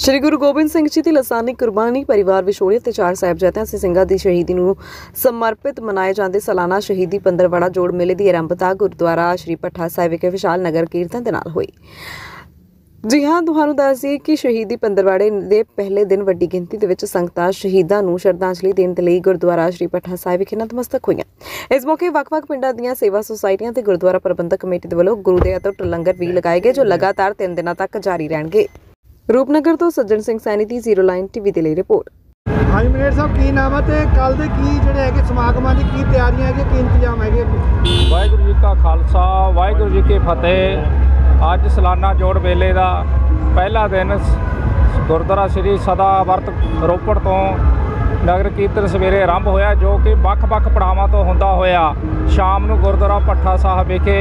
श्री गुरु गोबिंद सिंह जी की लासानी कुर्बानी परिवार विछोड़े ते 4 साहिबजादियां सिंघां दी शहीदी नूं समर्पित मनाए जांदे सालाना शहीदी पंदरवाड़ा जोड़ मेले की आरंभता गुरुद्वारा श्री भट्ठा साहिब विखे विशाल नगर कीर्तन दे नाल होई। जी हाँ, तुहानूं दस दईए कि शहीदी पंदरवाड़े के पहले दिन वड्डी गिनती दे विच संगतां शहीदां नूं श्रद्धांजलि देण दे लई गुरुद्वारा श्री भट्ठा साहिब विखे नतमस्तक होईआं। इस मौके वख-वख पिंडां दीआं सेवा सोसाइटियां ते गुरुद्वारा प्रबंधक कमेटी दे वल्लों गुरु दे अतुट लंगर भी लगाए गए, जो लगातार 3 दिनों तक जारी रहणगे। रूपनगर तो सज्जन सिंह सैनी दी 0 लाइन टीवी दे लई रिपोर्ट। हाँ जी मैनेजर साहब, की नाम है ते कल दे की जिहड़े हैगे समागमां दी की तैयारियां हैगी, की इंतजाम हैगे? वाहिगुरू जी का खालसा वाहिगुरू जी की फतेह। अज सालाना जोड़ मेले का पहला दिन गुरुद्वारा श्री सदावर्त रोपड़ तो नगर कीर्तन सवेरे आरंभ होया, जो कि ਵੱਖ-ਵੱਖ पड़ावां तो हुंदा होया शाम नूं गुरुद्वारा भट्ठा साहब विखे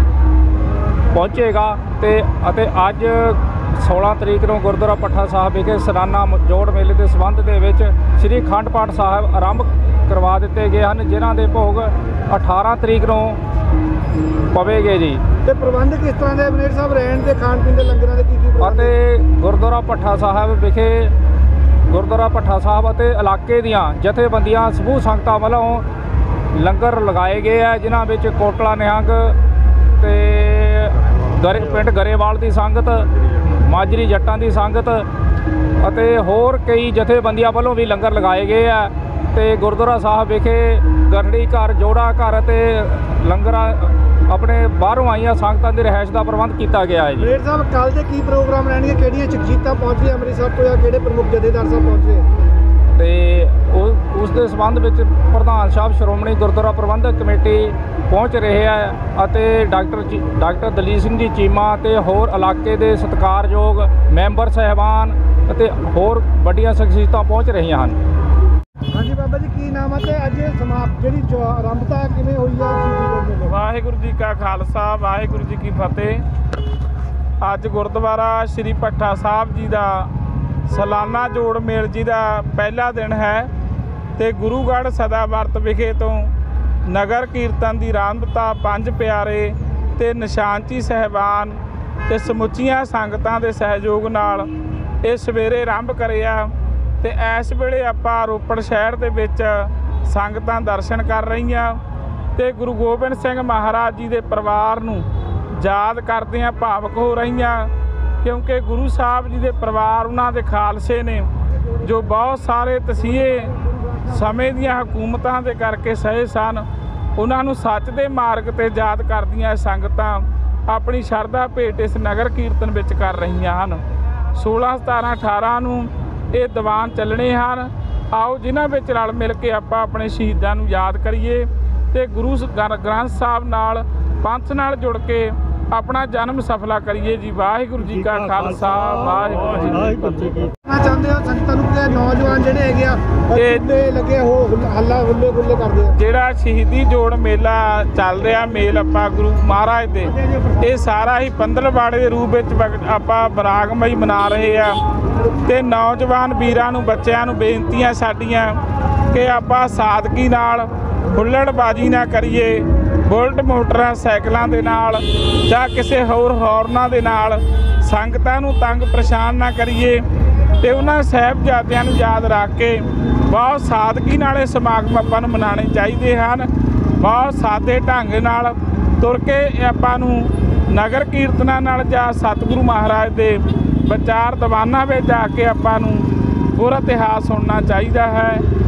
पहुँचेगा। ते अज 16 तरीक को गुरुद्वारा भट्ठा साहब विखे सालाना जोड़ मेले के संबंध के विच श्री अखंड पाठ साहब आरंभ करवा दिते गए हैं, जिन्हां दे भोग 18 तरीक को पवेगे जी। ते प्रबंध किस तरह के मैनेजर साहब रहन दे खाण पीण दे लंगरां दे की गुरुद्वारा भट्ठा साहब विखे गुरुद्वारा भट्ठा साहब और इलाके दियां जथेबंदियां समूह संगतां वालों लंगर लगाए गए हैं, जिन्हां विच कोटला निहंग ते पिंड गरेवाल की संगत, माजरी जट्टां की संगत ਅਤੇ होर कई जथेबंदियां वालों भी लंगर लगाए गए हैं। तो गुरुद्वारा साहब विखे गरड़ी घर जोड़ा घर ते लंगर अपने बाहरों आईयां संगतां की रिहाइश का प्रबंध किया गया है। मैनेजर साहब, कल के की प्रोग्राम रहने, किहड़ियां शख्सियतां पहुंच रही अमृतसर तो या किहड़े प्रमुख जथेदार साहब पहुंच रहे? उस दे संबंध में प्रधान साहब श्रोमणी गुरुद्वारा प्रबंधक कमेटी पहुँच रहे हैं, डॉक्टर दलीप सिंह जी चीमा ते होर इलाके के सत्कारयोग मैंबर साहबान ते होर वड्डियां शख्सियतां पहुँच रही हैं। हाँ जी बाबा जी, की नाम है ते अज समाप्त जिहड़ी आरंभता किवें होई है? वाहिगुरू जी का खालसा वाहिगुरू जी की फतेह। अज गुरुद्वारा श्री भट्ठा साहब जी का सालाना जोड़ मेल जी का पहला दिन है ते गुरुगढ़ सदावर्त विखे तो नगर कीर्तन की आरंभता 5 प्यारे ते निशानची साहबान ते समुचियां संगतां दे सहयोग नाल ये सवेरे आरंभ करिया। ते इस वेले आपां रोपड़ शहर दे विच संगतां दर्शन कर रहीआं ते गुरु गोबिंद सिंह महाराज जी दे परिवार नूं याद करदिआं भावुक हो रहीआं, क्योंकि गुरु साहब जी के परिवार उन्होंने दे खालसे ने जो बहुत सारे तसीहे समय दियां हुकूमतां दे करके सहे सन, उन्होंने सच के मार्ग ते याद करदियां संगतां अपनी शरधा भेट इस नगर कीर्तन विच कर रहीआं हन। 16, 17, 18 नूं ये दीवान चलने हैं। आओ जिन्हां विच रल मिल के आपां अपने शहीदां नूं याद करिए ते गुरु ग्रंथ साहब नाल पंथ नाल जुड़ के अपना जन्म सफला करिए जी। वाहिगुरू जी का खालसा वाहिगुरू जी की फतेह। चाहते हो संगतां नूं कि नौजवान जिहड़े हैगे आ लगे हो हल्ला हुल्ले गुल्ले करदे आ, जिहड़ा शहीदी जोड़ मेला चल रहा मेल आपां गुरु महाराज दे ये सारा ही पंदरवाड़े के रूप विच आपां बरागमई मना रहे आ। ते नौजवान वीरां नूं बच्चिआं नूं बेनतियां साडीआं कि आपां सादगी नाल हुल्लड़बाजी ना करिए, बुलट मोटरां साइकिलों के नाल जां किसी होर हॉर्नां दे नाल संगतां नूं तंग परेशान ना करिए। ते उन्हां साहिबजादियां नूं याद रख के बहुत सादगी नाल समागम आपां नूं मनाने चाहिए हैं। बहुत सादे ढंग नाल तुर के आपां नूं नगर कीर्तनां नाल जां सतगुरु महाराज दे विचार दीवानां विच जाके आपां नूं पूरा इतिहास सुनना चाहिए है।